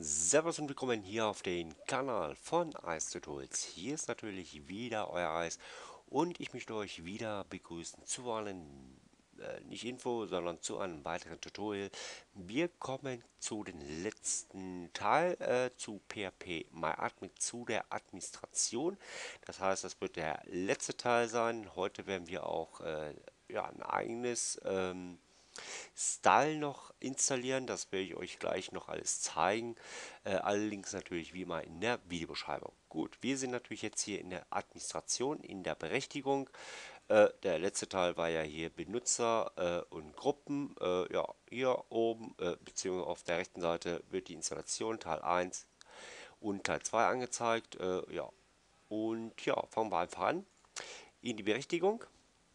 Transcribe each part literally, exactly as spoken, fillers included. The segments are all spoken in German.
Servus und willkommen hier auf den Kanal von Ice Tutorials. Hier ist natürlich wieder euer Ice und ich möchte euch wieder begrüßen zu einem, äh, nicht Info, sondern zu einem weiteren Tutorial. Wir kommen zu dem letzten Teil, äh, zu P H P MyAdmin, zu der Administration. Das heißt, das wird der letzte Teil sein. Heute werden wir auch äh, ja, ein eigenes ähm, Style noch installieren. Das werde ich euch gleich noch alles zeigen. Äh, alle Links natürlich wie immer in der Videobeschreibung. Gut, wir sind natürlich jetzt hier in der Administration, in der Berechtigung. Äh, der letzte Teil war ja hier Benutzer äh, und Gruppen. Äh, ja, hier oben, äh, beziehungsweise auf der rechten Seite wird die Installation Teil eins und Teil zwei angezeigt. Äh, ja, und ja, fangen wir einfach an. In die Berechtigung.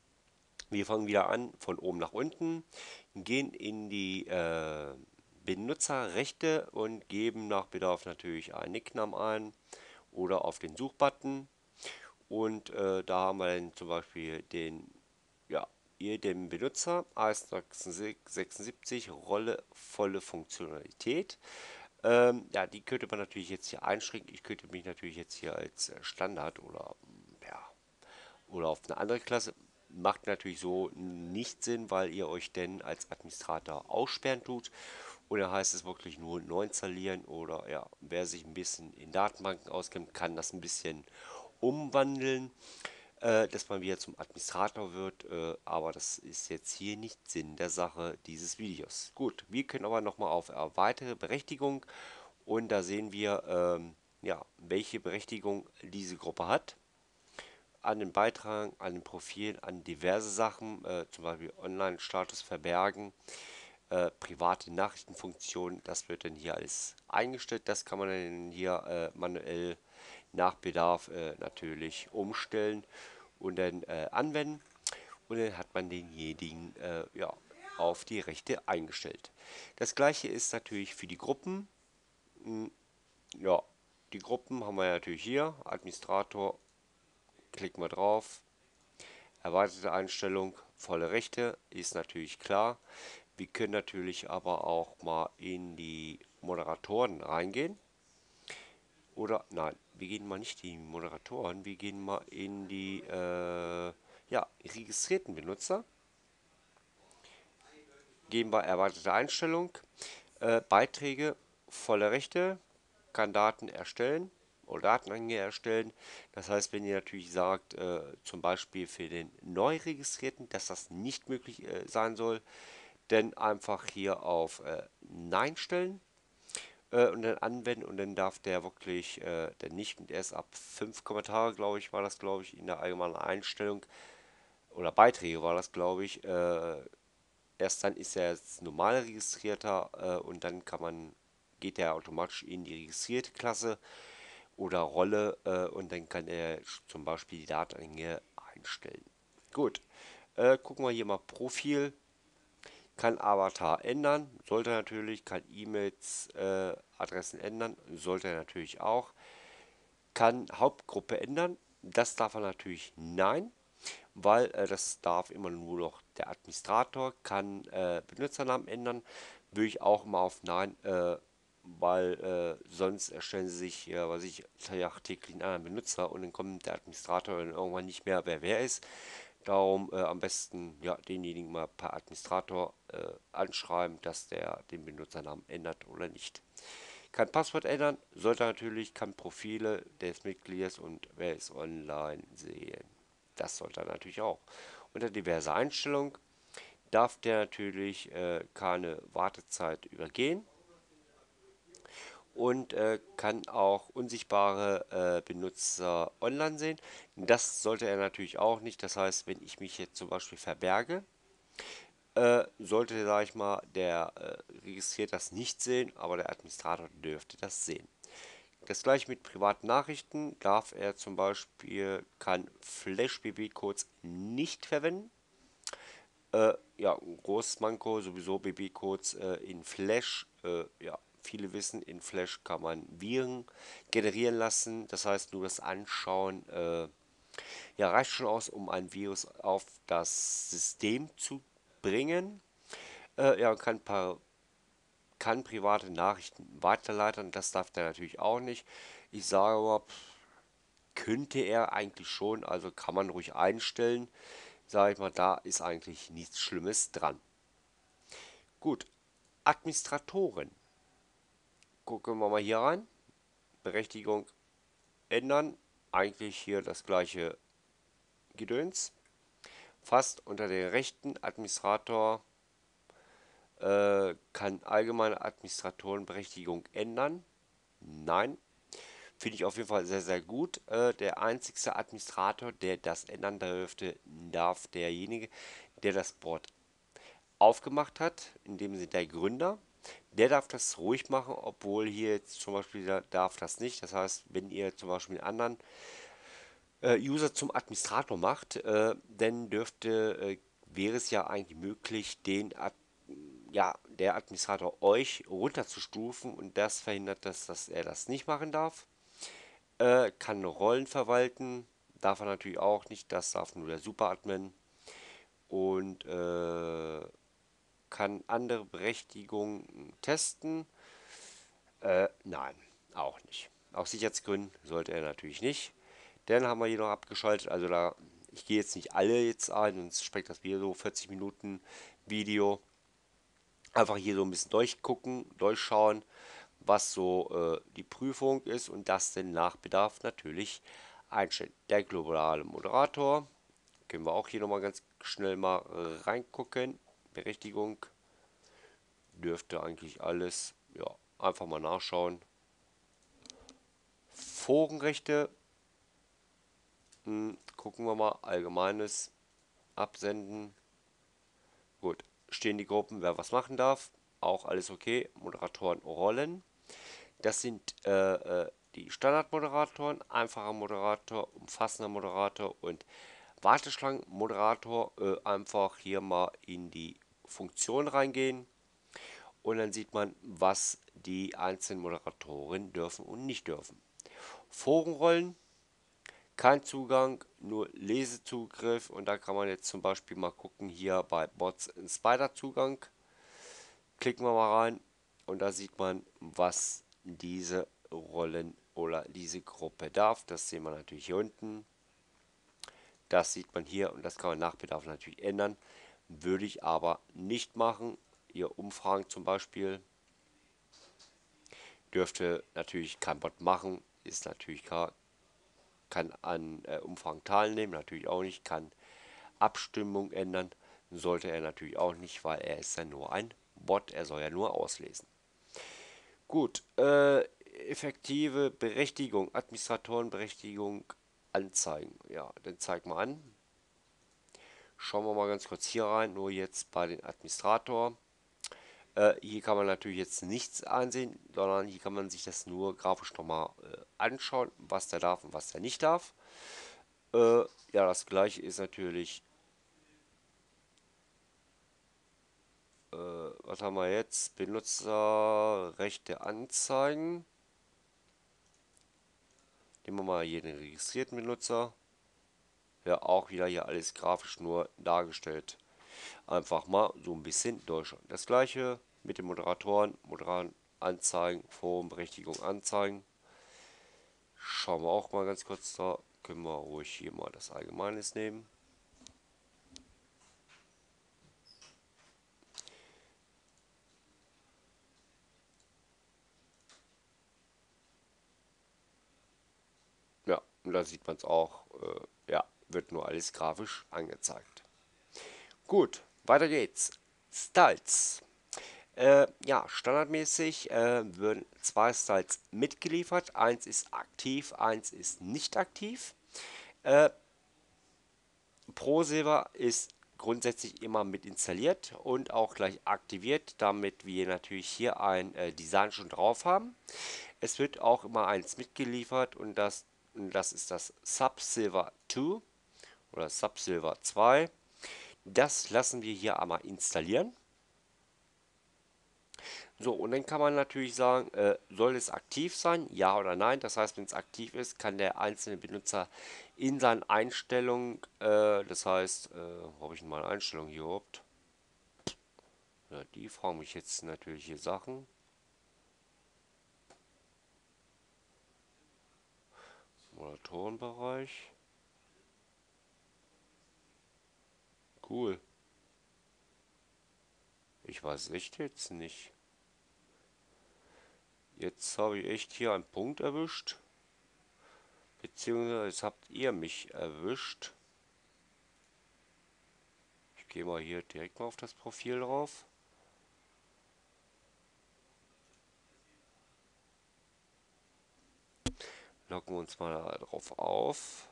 Wir fangen wieder an von oben nach unten, gehen in die äh, Benutzerrechte und geben nach Bedarf natürlich einen Nicknamen ein oder auf den Suchbutton. Und äh, da haben wir dann zum Beispiel den, ja, hier den Benutzer A S sechsundsiebzig Rolle volle Funktionalität. Ähm, ja, die könnte man natürlich jetzt hier einschränken. Ich könnte mich natürlich jetzt hier als äh, Standard oder ja, oder auf eine andere Klasse. Macht natürlich so nicht Sinn, weil ihr euch denn als Administrator aussperren tut. Oder heißt es wirklich nur neu installieren oder ja, wer sich ein bisschen in Datenbanken auskennt, kann das ein bisschen umwandeln, äh, dass man wieder zum Administrator wird. Äh, aber das ist jetzt hier nicht Sinn der Sache dieses Videos. Gut, wir können aber nochmal auf erweitere Berechtigung und da sehen wir, ähm, ja, welche Berechtigung diese Gruppe hat an den Beitragen, an den Profilen, an diverse Sachen, äh, zum Beispiel Online-Status verbergen, äh, private Nachrichtenfunktionen, das wird dann hier alles eingestellt. Das kann man dann hier äh, manuell nach Bedarf äh, natürlich umstellen und dann äh, anwenden. Und dann hat man denjenigen äh, ja, auf die Rechte eingestellt. Das gleiche ist natürlich für die Gruppen. Hm, ja, die Gruppen haben wir natürlich hier. Administrator, klicken wir drauf. Erweiterte Einstellung, volle Rechte, ist natürlich klar. Wir können natürlich aber auch mal in die Moderatoren reingehen. Oder nein, wir gehen mal nicht in die Moderatoren, wir gehen mal in die äh, ja, registrierten Benutzer. Gehen wir erweiterte Einstellung, äh, Beiträge, volle Rechte, kann Daten erstellen oder Datenanhänge erstellen. Das heißt, wenn ihr natürlich sagt, äh, zum Beispiel für den neu registrierten, dass das nicht möglich äh, sein soll, dann einfach hier auf äh, Nein stellen äh, und dann anwenden und dann darf der wirklich äh, der nicht und erst ab fünf Kommentare, glaube ich, war das, glaube ich, in der allgemeinen Einstellung oder Beiträge war das, glaube ich, äh, erst dann ist er als normal registrierter äh, und dann kann man, geht er automatisch in die registrierte Klasse oder Rolle äh, und dann kann er zum Beispiel die Datenanhänge einstellen. Gut, äh, gucken wir hier mal Profil, kann Avatar ändern, sollte er natürlich, kann E-Mails, äh, Adressen ändern, sollte er natürlich auch, kann Hauptgruppe ändern, das darf er natürlich nein, weil äh, das darf immer nur noch der Administrator, kann äh, Benutzernamen ändern, würde ich auch mal auf Nein, äh, weil äh, sonst erstellen sie sich, ja, was ich, täglich einen anderen Benutzer und dann kommt der Administrator dann irgendwann nicht mehr, wer wer ist. Darum äh, am besten ja, denjenigen mal per Administrator äh, anschreiben, dass der den Benutzernamen ändert oder nicht. Kann Passwort ändern, sollte natürlich, kann Profile des Mitglieds und wer ist online sehen. Das sollte er natürlich auch. Unter diverse Einstellungen darf der natürlich äh, keine Wartezeit übergehen und äh, kann auch unsichtbare äh, Benutzer online sehen. Das sollte er natürlich auch nicht. Das heißt, wenn ich mich jetzt zum Beispiel verberge, äh, sollte, sage ich mal, der äh, registriert das nicht sehen, aber der Administrator dürfte das sehen. Das gleiche mit privaten Nachrichten darf er zum Beispiel, kann Flash-B B-Codes nicht verwenden. Äh, ja, ein großes Manko, sowieso B B-Codes äh, in Flash. Äh, ja, viele wissen, in Flash kann man Viren generieren lassen. Das heißt, nur das Anschauen äh, ja, reicht schon aus, um ein Virus auf das System zu bringen. Äh, ja, man kann ein paar kann private Nachrichten weiterleiten. Das darf der natürlich auch nicht. Ich sage aber, könnte er eigentlich schon, also kann man ruhig einstellen. Sage ich mal, da ist eigentlich nichts Schlimmes dran. Gut, Administratoren. Gucken wir mal hier rein. Berechtigung ändern. Eigentlich hier das gleiche Gedöns. Fast unter den Rechten Administrator äh, kann allgemeine Administratorenberechtigung ändern. Nein. Finde ich auf jeden Fall sehr, sehr gut. Äh, der einzigste Administrator, der das ändern dürfte, darf derjenige, der das Board aufgemacht hat, in dem Sinne der Gründer. Der darf das ruhig machen, obwohl hier jetzt zum Beispiel der darf das nicht. Das heißt, wenn ihr zum Beispiel einen anderen äh, User zum Administrator macht, äh, dann dürfte, äh, wäre es ja eigentlich möglich, den Ad ja, der Administrator euch runterzustufen und das verhindert, dass, dass er das nicht machen darf. Äh, kann Rollen verwalten, darf er natürlich auch nicht, das darf nur der Superadmin und äh, kann andere Berechtigungen testen. Äh, nein, auch nicht. Aus Sicherheitsgründen sollte er natürlich nicht. Dann haben wir hier noch abgeschaltet, also da, ich gehe jetzt nicht alle jetzt ein, sonst sprengt das Video so vierzig Minuten Video. Einfach hier so ein bisschen durchgucken, durchschauen, was so äh, die Prüfung ist und das dann nach Bedarf natürlich einstellen. Der globale Moderator, können wir auch hier nochmal ganz schnell mal äh, reingucken. Berechtigung dürfte eigentlich alles, ja, einfach mal nachschauen. Forenrechte, hm, gucken wir mal, allgemeines absenden. Gut, stehen die Gruppen, wer was machen darf, auch alles okay. Moderatoren Rollen. Das sind äh, äh, die Standardmoderatoren, einfacher Moderator, umfassender Moderator und Warteschlangenmoderator. Äh, einfach hier mal in die Funktion reingehen und dann sieht man, was die einzelnen Moderatoren dürfen und nicht dürfen. Forenrollen, kein Zugang, nur Lesezugriff und da kann man jetzt zum Beispiel mal gucken, hier bei Bots in Spider Zugang. Klicken wir mal rein und da sieht man, was diese Rollen oder diese Gruppe darf. Das sehen wir natürlich hier unten. Das sieht man hier und das kann man nach Bedarf natürlich ändern. Würde ich aber nicht machen. Hier Umfragen zum Beispiel dürfte natürlich kein Bot machen. Ist natürlich klar. Kann an äh, Umfragen teilnehmen, natürlich auch nicht. Kann Abstimmung ändern. Sollte er natürlich auch nicht, weil er ist ja nur ein Bot. Er soll ja nur auslesen. Gut, äh, effektive Berechtigung, Administratorenberechtigung anzeigen. Ja, dann zeig mal an. Schauen wir mal ganz kurz hier rein, nur jetzt bei den Administrator. Äh, hier kann man natürlich jetzt nichts ansehen, sondern hier kann man sich das nur grafisch nochmal äh, anschauen, was der darf und was der nicht darf. Äh, ja, das gleiche ist natürlich, äh, was haben wir jetzt? Benutzerrechte anzeigen. Nehmen wir mal hier den registrierten Benutzer. Ja, auch wieder hier alles grafisch nur dargestellt. Einfach mal so ein bisschen durchschauen. Das gleiche mit den Moderatoren. Moderatoren anzeigen, Forumberechtigung anzeigen. Schauen wir auch mal ganz kurz da. Können wir ruhig hier mal das Allgemeines nehmen. Ja, und da sieht man es auch. Äh, ja, wird nur alles grafisch angezeigt. Gut, weiter geht's. Styles. Äh, ja, standardmäßig äh, würden zwei Styles mitgeliefert. Eins ist aktiv, eins ist nicht aktiv. Äh, ProSilver ist grundsätzlich immer mit installiert und auch gleich aktiviert, damit wir natürlich hier ein äh, Design schon drauf haben. Es wird auch immer eins mitgeliefert und das, und das ist das Subsilver zwei oder Subsilver zwei. Das lassen wir hier einmal installieren. So, und dann kann man natürlich sagen, äh, soll es aktiv sein? Ja oder nein? Das heißt, wenn es aktiv ist, kann der einzelne Benutzer in seinen Einstellungen, äh, das heißt, äh, wo habe ich denn meine Einstellungen hier überhaupt? Ja, die fragen mich jetzt natürlich hier Sachen. Moderatorenbereich. Cool. Ich weiß echt jetzt nicht. Jetzt habe ich echt hier einen Punkt erwischt. Beziehungsweise jetzt habt ihr mich erwischt. Ich gehe mal hier direkt mal auf das Profil drauf. Locken wir uns mal drauf auf.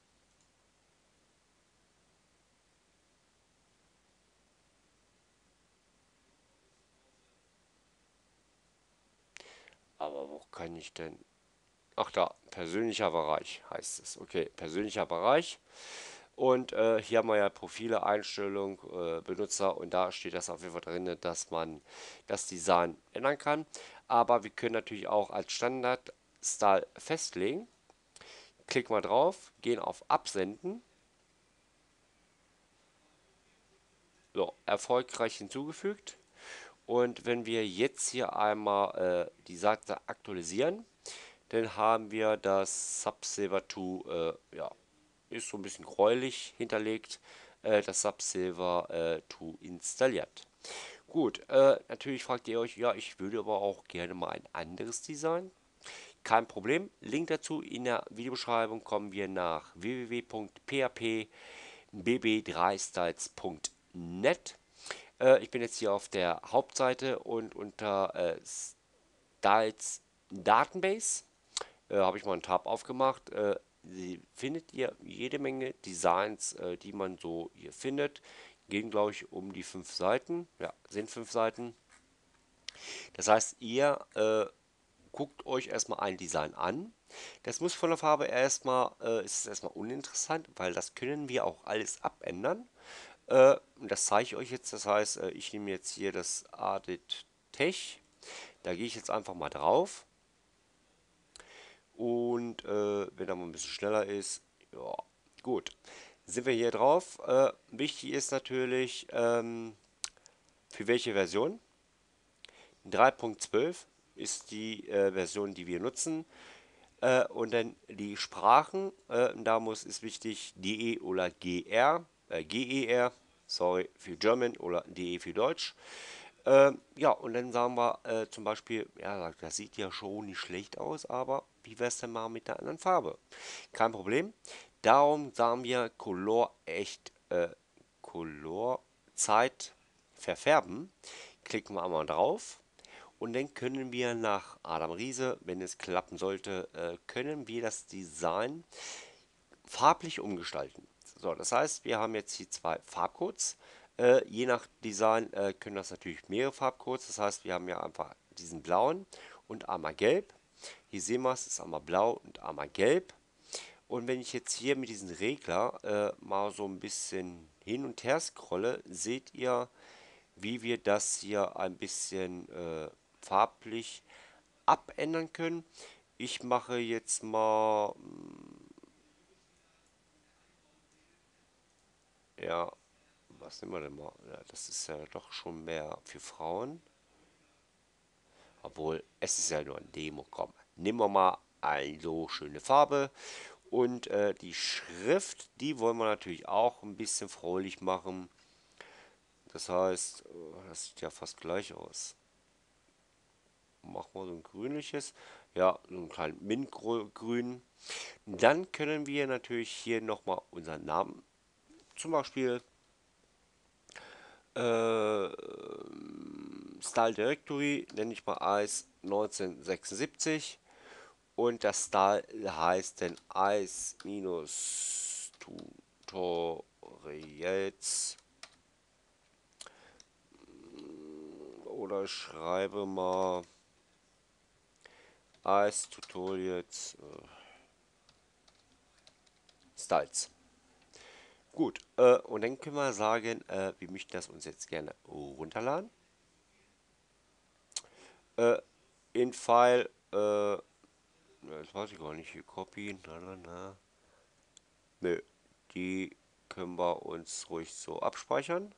Aber wo kann ich denn? Ach da, persönlicher Bereich heißt es. Okay, persönlicher Bereich. Und äh, hier haben wir ja Profile, Einstellung, äh, Benutzer und da steht das auf jeden Fall drin, dass man das Design ändern kann. Aber wir können natürlich auch als Standard-Style festlegen. Klicken wir drauf, gehen auf Absenden. So, erfolgreich hinzugefügt. Und wenn wir jetzt hier einmal äh, die Seite aktualisieren, dann haben wir das Subsilver zwei, äh, ja, ist so ein bisschen gräulich hinterlegt, äh, das Subsilver äh, zwei installiert. Gut, äh, natürlich fragt ihr euch, ja, ich würde aber auch gerne mal ein anderes Design. Kein Problem. Link dazu in der Videobeschreibung. Kommen wir nach w w w punkt p h p b b drei styles punkt net. Äh, ich bin jetzt hier auf der Hauptseite und unter äh, Styles Database äh, habe ich mal einen Tab aufgemacht. Äh, sie findet ihr jede Menge Designs, äh, die man so hier findet. Gehen, glaube ich, um die fünf Seiten. Ja, sind fünf Seiten. Das heißt, ihr äh, guckt euch erstmal ein Design an. Das muss von der Farbe erstmal, äh, ist erstmal uninteressant, weil das können wir auch alles abändern. Äh, das zeige ich euch jetzt. Das heißt, äh, ich nehme jetzt hier das Adit Tech. Da gehe ich jetzt einfach mal drauf. Und äh, wenn er mal ein bisschen schneller ist, ja, gut. Sind wir hier drauf. Äh, wichtig ist natürlich, ähm, für welche Version. drei Punkt zwölf ist die äh, Version, die wir nutzen. Äh, und dann die Sprachen. Äh, da muss ist wichtig D E oder G R. Äh, G E R, sorry, für German oder D E für Deutsch. Ähm, ja, und dann sagen wir äh, zum Beispiel, ja, das sieht ja schon nicht schlecht aus, aber wie wäre es denn mal mit der anderen Farbe? Kein Problem. Darum sagen wir Color echt, äh, Color Zeit verfärben. Klicken wir einmal drauf. Und dann können wir nach Adam Riese, wenn es klappen sollte, äh, können wir das Design farblich umgestalten. So, das heißt, wir haben jetzt hier zwei Farbcodes. Äh, je nach Design äh, können das natürlich mehrere Farbcodes. Das heißt, wir haben ja einfach diesen blauen und einmal gelb. Hier sehen wir es, ist einmal blau und einmal gelb. Und wenn ich jetzt hier mit diesem Regler äh, mal so ein bisschen hin und her scrolle, seht ihr, wie wir das hier ein bisschen äh, farblich abändern können. Ich mache jetzt mal, ja, was nehmen wir denn mal? Ja, das ist ja doch schon mehr für Frauen. Obwohl, es ist ja nur ein Demo. Komm, nehmen wir mal eine so schöne Farbe. Und äh, die Schrift, die wollen wir natürlich auch ein bisschen fröhlich machen. Das heißt, äh, das sieht ja fast gleich aus. Machen wir so ein grünliches. Ja, so ein kleines Mintgrün. Dann können wir natürlich hier nochmal unseren Namen, zum Beispiel äh, Style Directory, nenne ich mal als neunzehnhundertsechsundsiebzig. Und das Style heißt dann Ice-Tutorials. Oder schreibe mal Ice Tutorials äh, Styles. Gut, äh, und dann können wir sagen, äh, wir möchten das uns jetzt gerne runterladen. Äh, in File, äh, das weiß ich gar nicht, hier Copy, na na na. Nö, die können wir uns ruhig so abspeichern.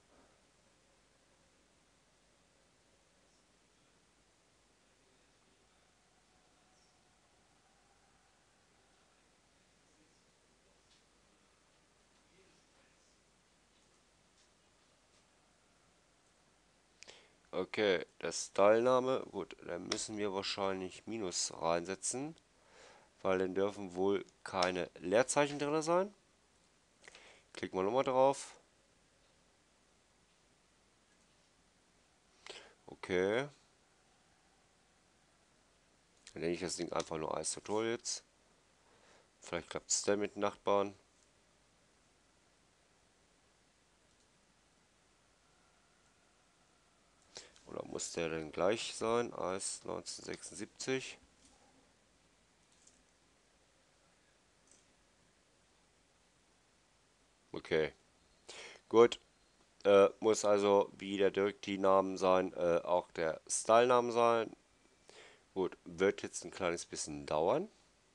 Okay, der Stylename, gut, dann müssen wir wahrscheinlich Minus reinsetzen, weil dann dürfen wohl keine Leerzeichen drin sein. Klicken wir nochmal drauf. Okay. Dann nenne ich das Ding einfach nur Ice Tutorials. Vielleicht klappt es dann mit den Nachbarn. Oder muss der denn gleich sein als neunzehnhundertsechsundsiebzig? Okay, gut. Äh, muss also wie der Directory-Namen sein, äh, auch der Style-Name sein. Gut, wird jetzt ein kleines bisschen dauern.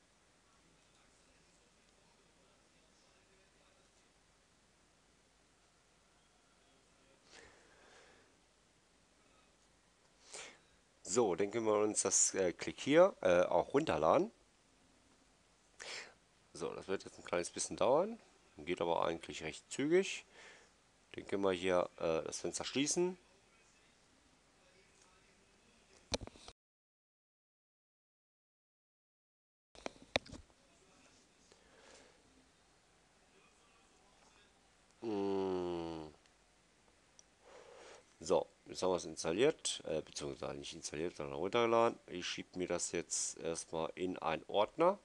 So, dann können wir uns das äh, Klick hier äh, auch runterladen. So, das wird jetzt ein kleines bisschen dauern. Geht aber eigentlich recht zügig. Dann können wir hier äh, das Fenster schließen. Mm, So, jetzt haben wir es installiert, äh, beziehungsweise nicht installiert, sondern runtergeladen. Ich schiebe mir das jetzt erstmal in einen Ordner.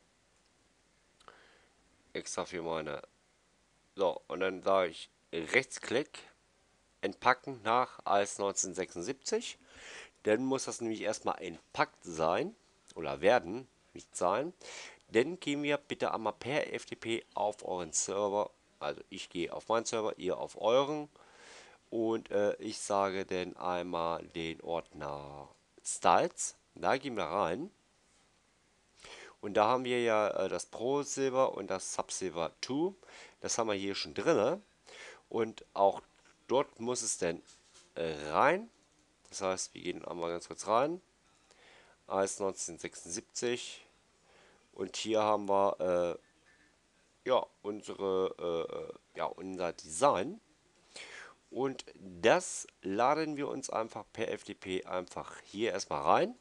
Extra für meine. So, und dann sage ich Rechtsklick, entpacken nach als neunzehnhundertsechsundsiebzig. Dann muss das nämlich erstmal entpackt sein oder werden, nicht sein. Dann gehen wir bitte einmal per F T P auf euren Server. Also ich gehe auf meinen Server, ihr auf euren. Und äh, ich sage dann einmal den Ordner Styles. Da gehen wir rein. Und da haben wir ja äh, das Pro Silver und das Sub Silver zwei. Das haben wir hier schon drin. Und auch dort muss es dann äh, rein. Das heißt, wir gehen einmal ganz kurz rein. Als neunzehnhundertsechsundsiebzig. Und hier haben wir äh, ja, unsere, äh, ja, unser Design. Und das laden wir uns einfach per F T P einfach hier erstmal rein.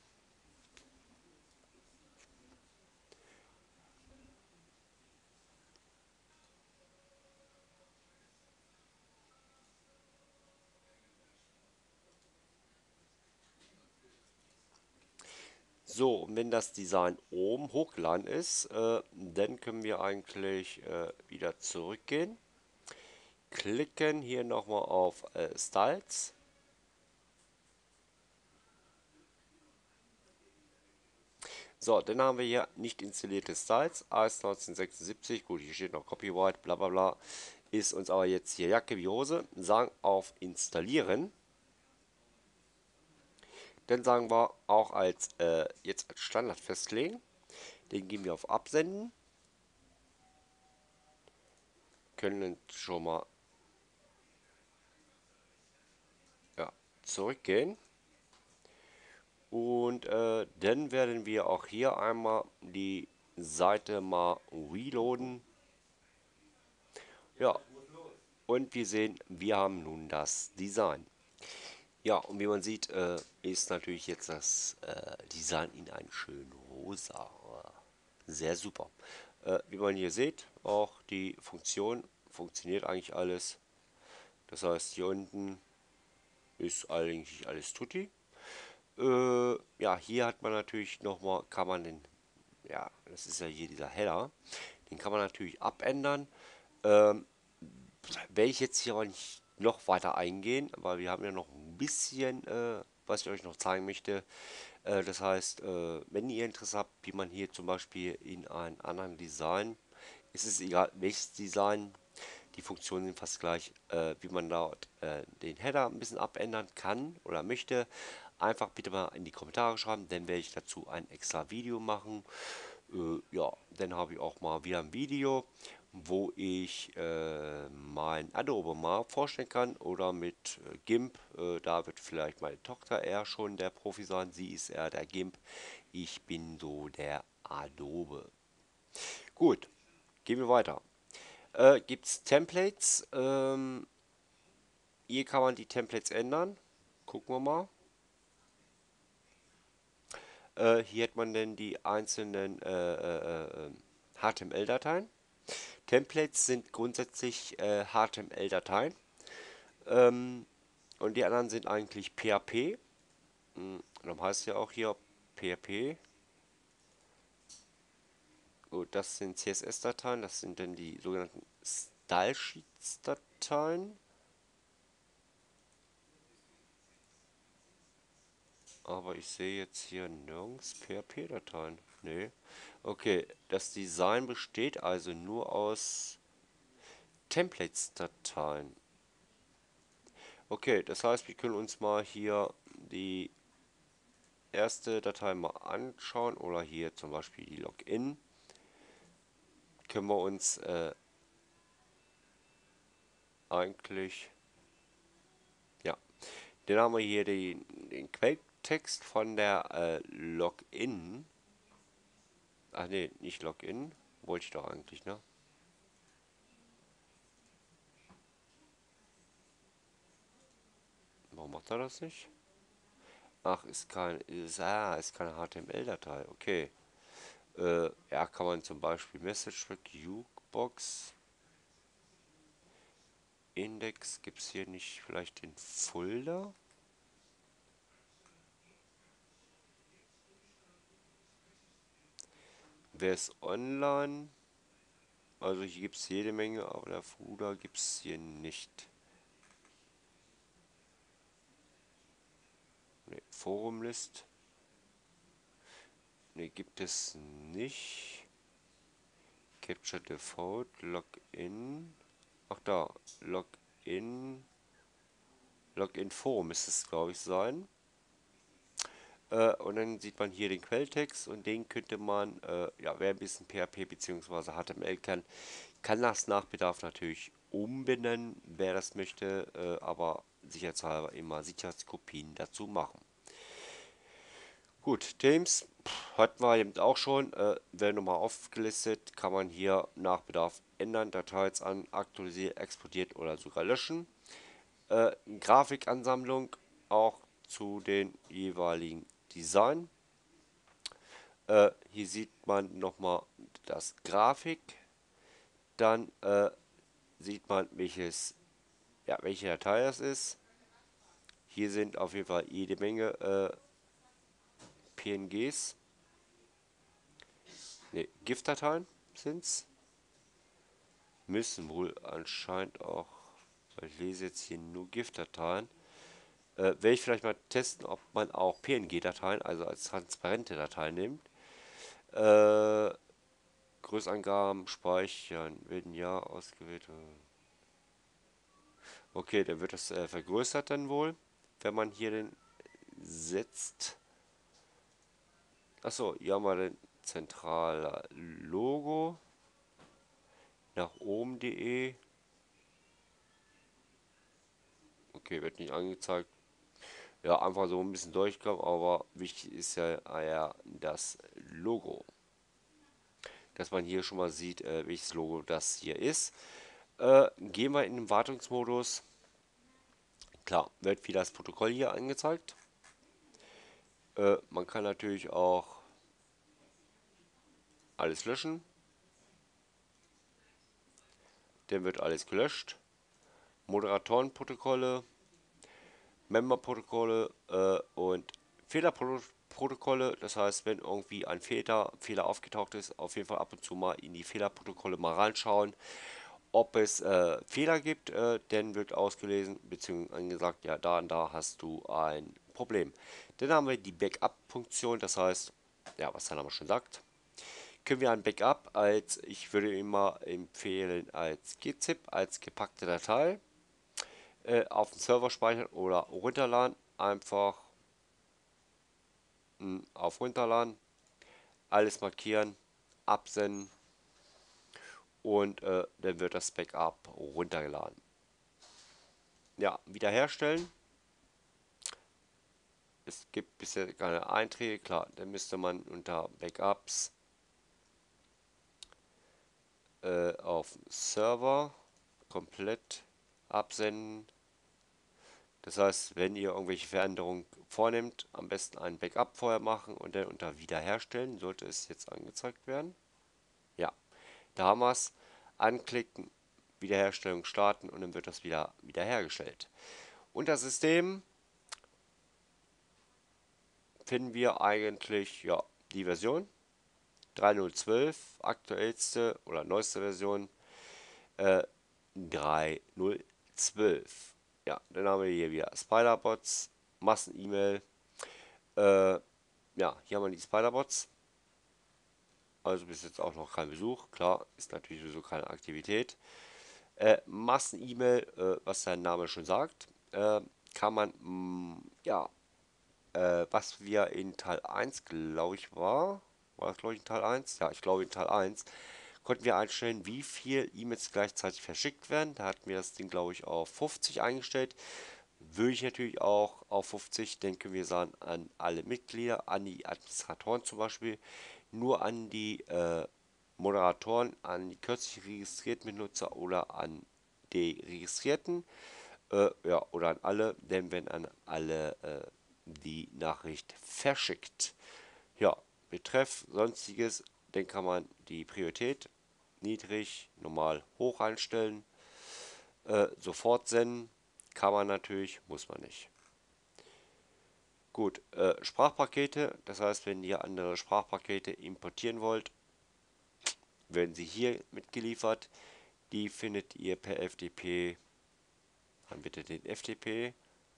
So, und wenn das Design oben hochgeladen ist, äh, dann können wir eigentlich äh, wieder zurückgehen. Klicken hier nochmal auf äh, Styles. So, dann haben wir hier nicht installierte Styles. A S neunzehnhundertsechsundsiebzig. Gut, hier steht noch Copyright, bla bla bla. Ist uns aber jetzt hier Jacke wie Hose. Sagen auf Installieren. Dann sagen wir auch als äh, jetzt als Standard festlegen. Den gehen wir auf Absenden. Können schon mal ja, zurückgehen. Und äh, dann werden wir auch hier einmal die Seite mal reloaden. Ja, und wir sehen, wir haben nun das Design. Ja, und wie man sieht, äh, ist natürlich jetzt das äh, Design in ein schön rosa. Sehr super. Äh, wie man hier sieht, auch die Funktion funktioniert eigentlich alles. Das heißt, hier unten ist eigentlich alles tutti. Äh, ja, hier hat man natürlich nochmal, kann man den, ja, das ist ja hier dieser Header, den kann man natürlich abändern. Ähm, Werde ich jetzt hier aber nicht noch weiter eingehen, weil wir haben ja noch ein bisschen, äh, was ich euch noch zeigen möchte. Äh, das heißt, äh, wenn ihr Interesse habt, wie man hier zum Beispiel in einem anderen Design, ist es egal welches Design, die Funktionen sind fast gleich, äh, wie man dort äh, den Header ein bisschen abändern kann oder möchte. Einfach bitte mal in die Kommentare schreiben, dann werde ich dazu ein extra Video machen. Äh, ja, dann habe ich auch mal wieder ein Video, wo ich äh, mein Adobe mal vorstellen kann oder mit äh, GIMP. Äh, da wird vielleicht meine Tochter eher schon der Profi sein. Sie ist eher der GIMP. Ich bin so der Adobe. Gut, gehen wir weiter. Äh, Gibt es Templates? Ähm, hier kann man die Templates ändern. gucken wir mal. Äh, hier hat man dann die einzelnen äh, äh, äh, H T M L-Dateien. Templates sind grundsätzlich äh, H T M L-Dateien. Ähm, und die anderen sind eigentlich P H P. Hm, darum heißt ja auch hier P H P. Gut, das sind C S S-Dateien. Das sind dann die sogenannten Stylesheets-Dateien. Aber ich sehe jetzt hier nirgends P H P-Dateien. Nee. Okay, das Design besteht also nur aus Templates-Dateien. Okay, das heißt, wir können uns mal hier die erste Datei mal anschauen oder hier zum Beispiel die Login. Können wir uns äh, eigentlich, ja, dann haben wir hier den, den Quelltext von der äh, Login. Ach nee, nicht Login, wollte ich doch eigentlich, ne? Warum macht er das nicht? Ach, ist kein, ist, ah, ist keine H T M L-Datei, okay. Äh, ja, kann man zum Beispiel Message Track, Jukebox, Index, gibt es hier nicht vielleicht den Folder? Wer ist online? Also hier gibt es jede Menge, aber der Folder gibt es hier nicht. Ne, Forumlist. Ne, gibt es nicht. Capture Default, Login. Ach da, Login. Login Forum müsste es, glaube ich, sein. Äh, und dann sieht man hier den Quelltext und den könnte man, äh, ja, wer ein bisschen P H P bzw. H T M L kann, kann das nach Bedarf natürlich umbenennen, wer das möchte, äh, aber sicherheitshalber immer Sicherheitskopien dazu machen. Gut, Themes hatten wir eben auch schon, äh, werden nochmal aufgelistet, kann man hier nach Bedarf ändern, Dateien an, aktualisieren, exportiert oder sogar löschen. Äh, Grafikansammlung auch zu den jeweiligen Design. Äh, hier sieht man nochmal das Grafik. Dann äh, sieht man, welches, ja, welche Datei das ist. Hier sind auf jeden Fall jede Menge äh, P N Gs. Ne, GIF-Dateien sind's. Müssen wohl anscheinend auch, weil ich lese jetzt hier nur GIF-Dateien. Äh, werde ich vielleicht mal testen, ob man auch P N G-Dateien, also als transparente Dateien nimmt. Äh, Größangaben speichern, wenn ja ausgewählt. Okay, dann wird das äh, vergrößert dann wohl, wenn man hier den setzt. Achso, hier haben wir den zentrale Logo. Nach oben.de. Okay, wird nicht angezeigt. Ja, einfach so ein bisschen durchkommen, aber wichtig ist ja, ah ja das Logo. Dass man hier schon mal sieht, äh, welches Logo das hier ist. Äh, gehen wir in den Wartungsmodus. Klar, wird wieder das Protokoll hier angezeigt. Äh, man kann natürlich auch alles löschen. Dann wird alles gelöscht. Moderatorenprotokolle, Memberprotokolle äh, und Fehlerprotokolle. Das heißt, wenn irgendwie ein Fehler, Fehler aufgetaucht ist, auf jeden Fall ab und zu mal in die Fehlerprotokolle mal reinschauen, ob es äh, Fehler gibt, äh, dann wird ausgelesen bzw. angesagt, ja, da und da hast du ein Problem. Dann haben wir die Backup-Funktion, das heißt, ja, was der Name schon sagt, können wir ein Backup als, ich würde immer empfehlen, als G-Zip, als gepackte Datei äh, auf den Server speichern oder runterladen. Einfach mh, auf runterladen, alles markieren, absenden und äh, dann wird das Backup runtergeladen. Ja, wiederherstellen. Es gibt bisher keine Einträge, klar, dann müsste man unter Backups äh, auf Server komplett absenden. Das heißt, wenn ihr irgendwelche Veränderungen vornehmt, am besten ein Backup vorher machen und dann unter Wiederherstellen sollte es jetzt angezeigt werden. Ja, da haben wir es. Anklicken, Wiederherstellung starten und dann wird das wieder wiederhergestellt. Unter System finden wir eigentlich ja, die Version drei Punkt null zwölf, aktuellste oder neueste Version äh, drei Punkt null zwölf. Ja, dann haben wir hier wieder Spiderbots, Massen-E-Mail. Äh, ja, hier haben wir die Spiderbots. Also bis jetzt auch noch kein Besuch. Klar, ist natürlich sowieso keine Aktivität. Äh, Massen-E-Mail, äh, was sein Name schon sagt, äh, kann man, mh, ja, äh, was wir in Teil eins, glaube ich, war, war das, glaube ich, in Teil eins? Ja, ich glaube, in Teil eins konnten wir einstellen, wie viel E-Mails gleichzeitig verschickt werden. Da hatten wir das Ding, glaube ich, auf fünfzig eingestellt. Würde ich natürlich auch auf fünfzig, denken wir sagen, an alle Mitglieder, an die Administratoren zum Beispiel, nur an die äh, Moderatoren, an die kürzlich registrierten Benutzer oder an die Registrierten, äh, ja, oder an alle, denn wenn an alle äh, die Nachricht verschickt. Ja, Betreff, sonstiges, dann kann man die Priorität niedrig, normal, hoch einstellen. Äh, sofort senden kann man natürlich, muss man nicht. Gut, äh, Sprachpakete, das heißt, wenn ihr andere Sprachpakete importieren wollt, werden sie hier mitgeliefert. Die findet ihr per F T P. Dann bitte den F T P.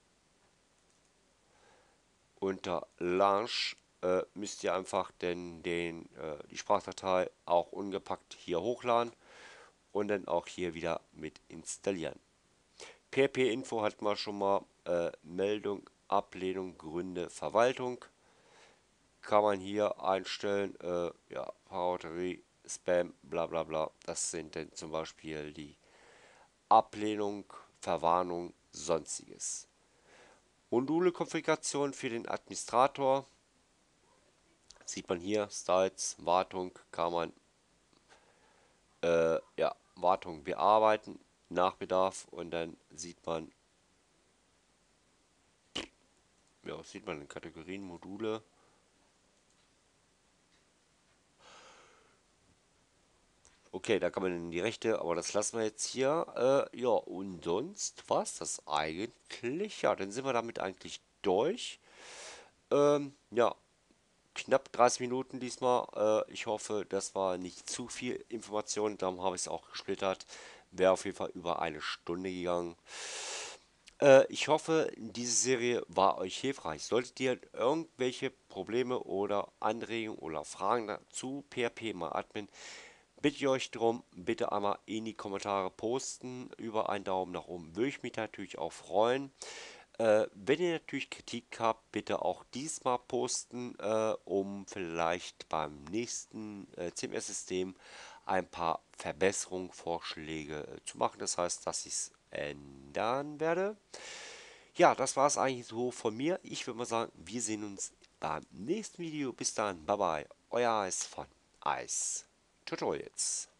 Unter Launch äh, müsst ihr einfach den, den, äh, die Sprachdatei auch ungepackt hier hochladen und dann auch hier wieder mit installieren. P H P-Info hatten wir schon mal. Äh, Meldung, Ablehnung, Gründe, Verwaltung. Kann man hier einstellen. Äh, ja, Piraterie, Spam, bla bla bla. Das sind dann zum Beispiel die Ablehnung, Verwarnung, sonstiges. Module-Konfiguration für den Administrator. Sieht man hier, Styles, Wartung, kann man äh, ja, Wartung bearbeiten, nach Bedarf und dann sieht man, ja, sieht man in Kategorien, Module. Okay, da kann man in die Rechte, aber das lassen wir jetzt hier. Äh, ja, und sonst was das eigentlich? Ja, dann sind wir damit eigentlich durch. Ähm, ja, knapp dreißig Minuten diesmal. Äh, ich hoffe, das war nicht zu viel Information. Darum habe ich es auch gesplittert. Wäre auf jeden Fall über eine Stunde gegangen. Äh, ich hoffe, diese Serie war euch hilfreich. Solltet ihr irgendwelche Probleme oder Anregungen oder Fragen dazu P H P mal Admin, bitte ich euch darum, bitte einmal in die Kommentare posten. Über einen Daumen nach oben würde ich mich natürlich auch freuen. Äh, wenn ihr natürlich Kritik habt, bitte auch diesmal posten, äh, um vielleicht beim nächsten äh, C M S-System ein paar Verbesserungsvorschläge äh, zu machen. Das heißt, dass ich es ändern werde. Ja, das war es eigentlich so von mir. Ich würde mal sagen, wir sehen uns beim nächsten Video. Bis dann, bye bye, euer Eis von Eis Tutorials.